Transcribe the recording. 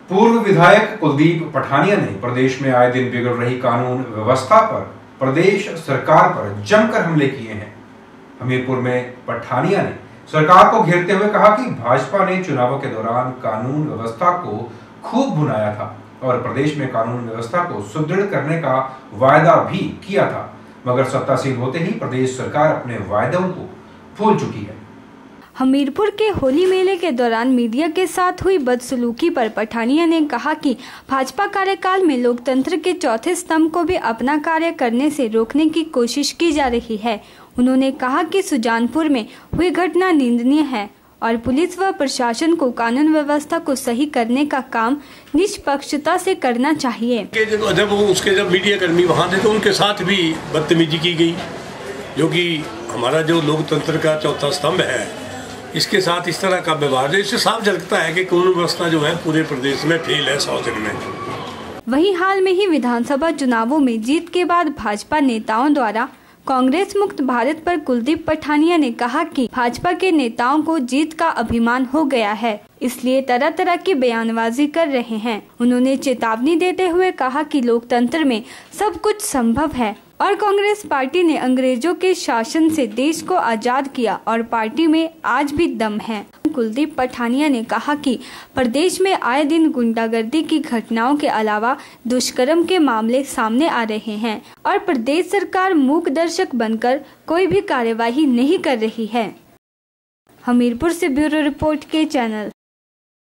पूर्व विधायक कुलदीप पठानिया ने प्रदेश में आए दिन बिगड़ रही कानून व्यवस्था पर प्रदेश सरकार पर जमकर हमले किए हैं। हमीरपुर में पठानिया ने सरकार को घेरते हुए कहा कि भाजपा ने चुनावों के दौरान कानून व्यवस्था को खूब भुनाया था और प्रदेश में कानून व्यवस्था को सुदृढ़ करने का वायदा भी किया था, मगर सत्तासीन होते ही प्रदेश सरकार अपने वायदों को भूल चुकी है। हमीरपुर के होली मेले के दौरान मीडिया के साथ हुई बदसलूकी पर पठानिया ने कहा कि भाजपा कार्यकाल में लोकतंत्र के चौथे स्तंभ को भी अपना कार्य करने से रोकने की कोशिश की जा रही है। उन्होंने कहा कि सुजानपुर में हुई घटना निंदनीय है और पुलिस व प्रशासन को कानून व्यवस्था को सही करने का काम निष्पक्षता से करना चाहिए। जब मीडिया कर्मी वहाँ थे तो उनके साथ भी बदतमीजी की गई, जो कि हमारा जो लोकतंत्र का चौथा स्तंभ है इसके साथ इस तरह का व्यवहार, इससे साफ झलकता है कि कानून व्यवस्था जो है पूरे प्रदेश में फेल है 100 दिन में। वहीं हाल में ही विधानसभा चुनावों में जीत के बाद भाजपा नेताओं द्वारा कांग्रेस मुक्त भारत पर कुलदीप पठानिया ने कहा कि भाजपा के नेताओं को जीत का अभिमान हो गया है, इसलिए तरह तरह की बयानबाजी कर रहे हैं। उन्होंने चेतावनी देते हुए कहा कि लोकतंत्र में सब कुछ संभव है और कांग्रेस पार्टी ने अंग्रेजों के शासन से देश को आजाद किया और पार्टी में आज भी दम है। कुलदीप पठानिया ने कहा कि प्रदेश में आए दिन गुंडागर्दी की घटनाओं के अलावा दुष्कर्म के मामले सामने आ रहे हैं और प्रदेश सरकार मूक दर्शक बनकर कोई भी कार्यवाही नहीं कर रही है। हमीरपुर से ब्यूरो रिपोर्ट के चैनल।